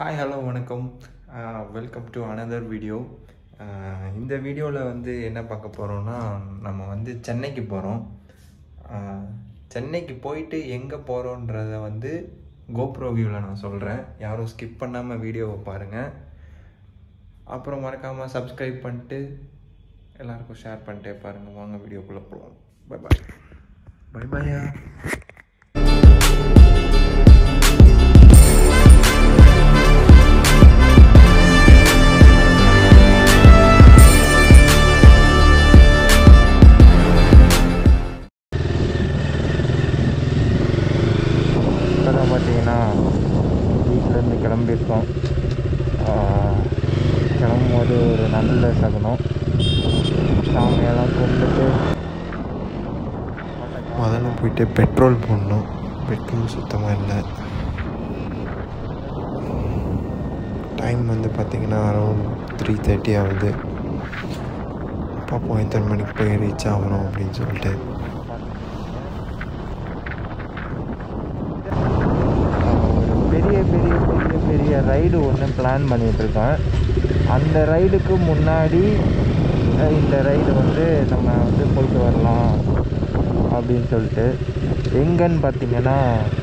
Hi hello வணக்கம். Welcome to another video. இந்த வீடியோவில் வந்து என்ன பார்க்க போகிறோன்னா, நம்ம வந்து சென்னைக்கு போகிறோம். சென்னைக்கு போயிட்டு எங்கே போகிறோன்றத வந்து கோப்ரோ வியூவில் நான் சொல்கிறேன். யாரும் ஸ்கிப் பண்ணாமல் வீடியோவை பாருங்கள். அப்புறம் மறக்காமல் சப்ஸ்கிரைப் பண்ணிட்டு எல்லாருக்கும் ஷேர் பண்ணிட்டே பாருங்கள். வாங்க வீடியோக்குள்ளே போகலாம். Bye boy. பை பாயா. பார்த்தீங்கன்னா வீட்டிலேருந்து கிளம்பியிருக்கோம். கிளம்பும்போது ஒரு நல்ல சகுனம். சாமியெல்லாம் கும்பிட்டு முதல்ல போயிட்டு பெட்ரோல் போடணும். பெட்ரோல் சுத்தமாக இல்லை. டைம் வந்து பார்த்திங்கன்னா அரௌண்ட் 3:30 ஆகுது. பார்ப்போம் எத்தனை மணிக்கு போய் ரீச் ஆகணும் அப்படின்னு சொல்லிட்டு. பெரிய ரைடு ஒன்று பிளான் பண்ணிகிட்ருக்கேன். அந்த ரைடுக்கு முன்னாடி இந்த ரைடு வந்து நம்ம வந்து போயிட்டு வரலாம் அப்படின்னு சொல்லிட்டு. எங்கன்னு பார்த்தீங்கன்னா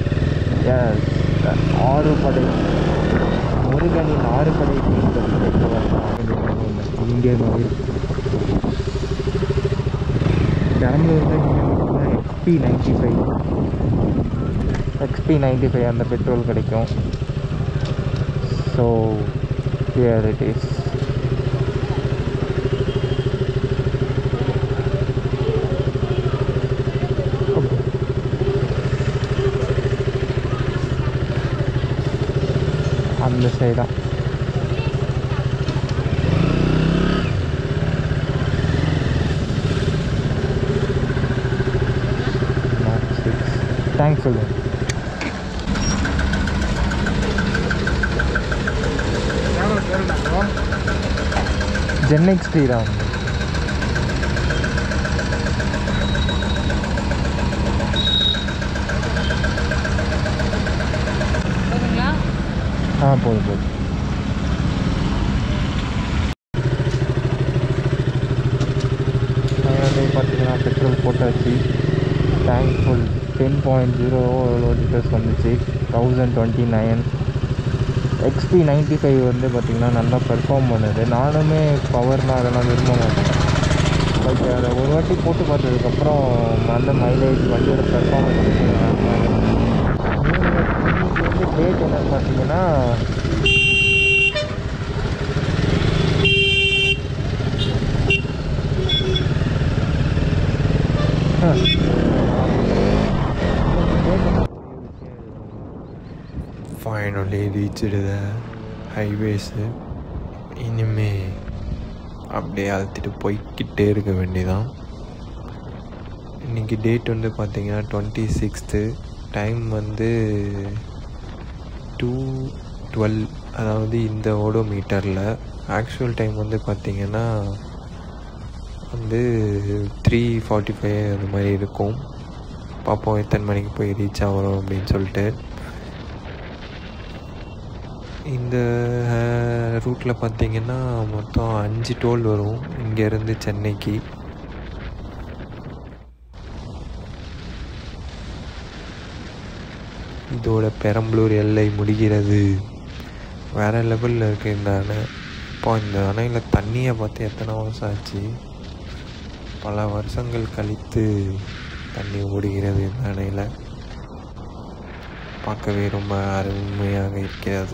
ஆறுபடை முருகனின் ஆறுபடை போயிட்டு வரலாம். இங்கே பெரம்பலூரில் XP95 அந்த பெட்ரோல் கிடைக்கும். So here it is. அந்த சைடு தான். தேங்க்ஸ் சொல்லுங்கள். சென்னை ஸ்ரீராம். போதும். பார்த்தீங்கன்னா பெட்ரோல் போட்டாச்சு. டேங்க் ஃபுல் 10.0 லிட்டர்ஸ் வந்துச்சு. 1029. XP95 வந்து பார்த்திங்கன்னா நல்லா பெர்ஃபார்ம் பண்ணுது. நானுமே பவர்னால் அதெல்லாம் விரும்ப மாட்டேன். பட் அதை ஒரு வாட்டி போட்டு பார்த்ததுக்கப்புறம் அந்த மைலேஜ் வண்டியோட பெர்ஃபார்மன்ஸ் வந்து டேட் என்னன்னு பார்த்தீங்கன்னா ஃபைனலி ரீச்டு த ஹைவேஸு. இனிமே அப்படியே அழுத்திட்டு போய்கிட்டே இருக்க வேண்டியதான். இன்றைக்கி டேட் வந்து பார்த்திங்கன்னா 26. டைம் வந்து 2:12. அதாவது இந்த ஓடோமீட்டரில் ஆக்சுவல் டைம் வந்து பார்த்திங்கன்னா வந்து 3:45 அது மாதிரி இருக்கும். பார்ப்போம் எத்தனை மணிக்கு போய் ரீச் ஆகிறோம் அப்படின்னு சொல்லிட்டு. இந்த ரூட்டில் பார்த்திங்கன்னா மொத்தம் 5 டோல் வரும் இங்கேருந்து சென்னைக்கு. இதோட பெரம்பலூர் எல்லை முடிகிறது. வேறு லெவலில் இருக்குது இந்த அணை. இப்போ இந்த அணையில் தண்ணியை பார்த்து எத்தனை வருஷம் ஆச்சு. பல வருஷங்கள் கழித்து தண்ணி ஓடுகிறது இந்த அணையில். பார்க்கவே ரொம்ப அருமையாக இருக்கிறது.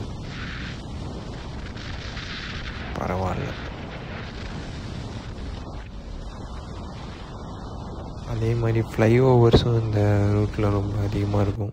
பரவாயில்ல. அதே மாதிரி ஃப்ளைஓவர்ஸும் இந்த ரூட்டில் ரொம்ப அதிகமாக இருக்கும்.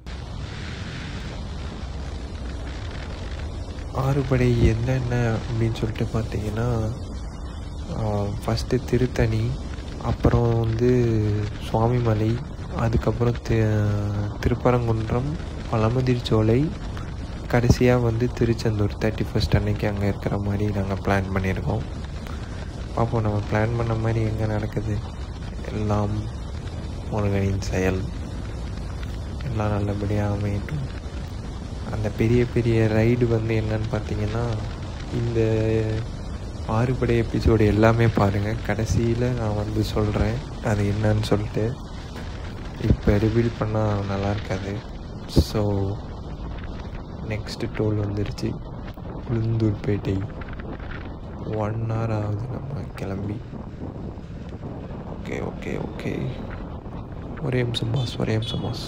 ஆறுபடை என்னென்ன அப்படின்னு சொல்லிட்டு பார்த்தீங்கன்னா, ஃபஸ்ட்டு திருத்தணி, அப்புறம் வந்து சுவாமிமலை, அதுக்கப்புறம் திருப்பரங்குன்றம், பழமுதிர்ச்சோலை, கடைசியாக வந்து திருச்செந்தூர் 31 அன்னைக்கு அங்கே இருக்கிற மாதிரி நாங்கள் பிளான் பண்ணியிருக்கோம். பார்ப்போம் நம்ம பிளான் பண்ண மாதிரி எங்கே நடக்குது. எல்லாம் முருகனின் செயல். எல்லாம் நல்லபடியாக அமையட்டும். அந்த பெரிய பெரிய ரைடு வந்து என்னன்னு பார்த்தீங்கன்னா, இந்த 6 படை எபிசோடு எல்லாமே பாருங்கள். கடைசியில் நான் வந்து சொல்கிறேன் அது என்னன்னு சொல்லிட்டு. இப்போ ரிவீல் பண்ணால் நல்லா இருக்காது. ஸோ நெக்ஸ்ட்டு டோல் வந்துருச்சு, உளுந்தூர்பேட்டை. 1 hour ஆகுது நம்ம கிளம்பி. ஓகே ஓகே ஓகே, ஒரே நிமிஷம் பாஸ், ஒரே நிமிஷம் பாஸ்.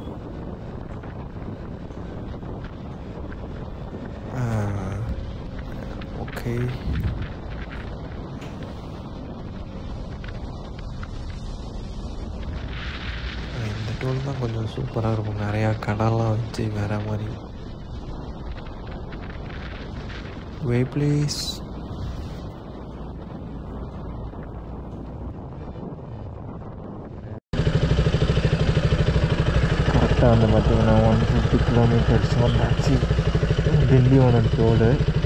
ஓகே, இந்த டோல் தான் கொஞ்சம் சூப்பராக இருக்கும், நிறையா கடைலாம் வச்சு வேறு மாதிரி. Way please. கரெக்டாக வந்து பார்த்தீங்கன்னா 150 kilometers வந்தாச்சு திண்டிவனம் டோலு.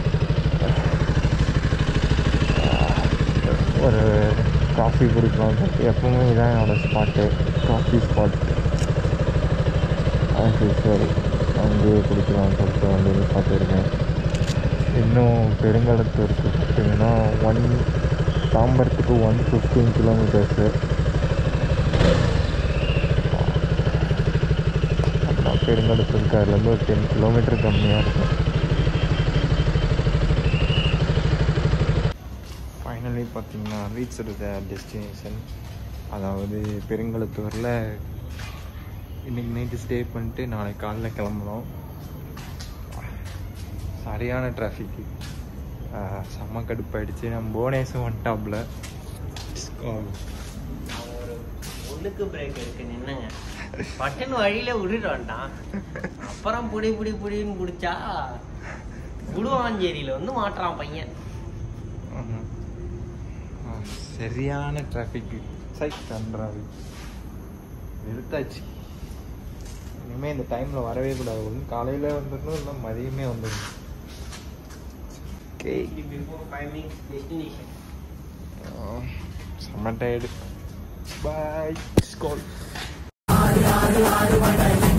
ஒரு காஃபி குடிக்கலாம் சொல்லிட்டு, எப்பவுமே இதான் என்னோடய ஸ்பாட்டு, காஃபி ஸ்பாட். அது சரி, அங்கேயே குடிக்கலாம்னு சொல்லிட்டு வந்து பார்த்துருக்கேன். இன்னும் பெருங்கலத்தூருக்கு பார்த்தீங்கன்னா தாம்பரத்துக்கு 115 kilometers. பெருங்கலத்தூருக்கு அதுலேருந்து ஒரு 10 kilometer கம்மியாக இருக்கும். ஃபைனலி பார்த்தீங்கன்னா ரீச் த டெஸ்டினேஷன். அதாவது பெருங்கலத்தூரில் இன்றைக்கி நைட்டு ஸ்டே பண்ணிட்டு நாளைக்கு காலைல கிளம்புனோம். சரியான டிராஃபிக்கு, செம்ம கடுப்பாயிடுச்சு. நம்ம போனேஸும் வந்துட்டாப்புல. ஒன்றுக்கு பிரேக் இருக்கு நின்னுங்க, பட்டன் வழியில விட்டுட்டு வந்துட்டான். அப்புறம் புடின்னு பிடிச்சா குடுவாஞ்சேரியில வந்து மாட்டுறான் பையன். சரியான டிராஃபிக்கு, கன்றாவி எடுத்தாச்சு. இனிமேல் இந்த டைமில் வரவே கூடாது. ஒன்று காலையில் வந்துடணும், இல்லை மதியமே வந்துடணும். ஓகே, செம்ம டயர்டு. பாய்.